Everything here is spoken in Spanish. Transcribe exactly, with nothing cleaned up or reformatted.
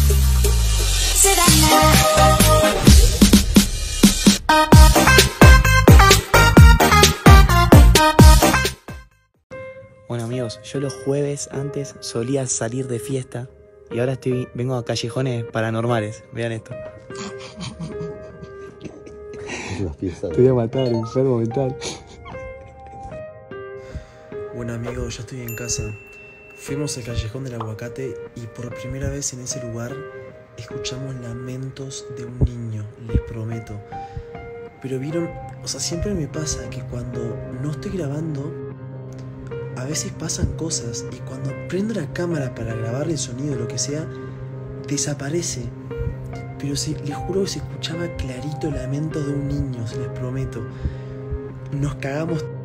Bueno amigos, yo los jueves antes solía salir de fiesta y ahora estoy vengo a callejones paranormales. Vean esto. Te voy a matar, enfermo mental. Bueno amigos, ya estoy en casa. Fuimos al callejón del aguacate y por primera vez en ese lugar escuchamos lamentos de un niño, les prometo. Pero vieron, o sea, siempre me pasa que cuando no estoy grabando, a veces pasan cosas y cuando prendo la cámara para grabar el sonido o lo que sea, desaparece. Pero sí, les juro que se escuchaba clarito el lamento de un niño, se les prometo. Nos cagamos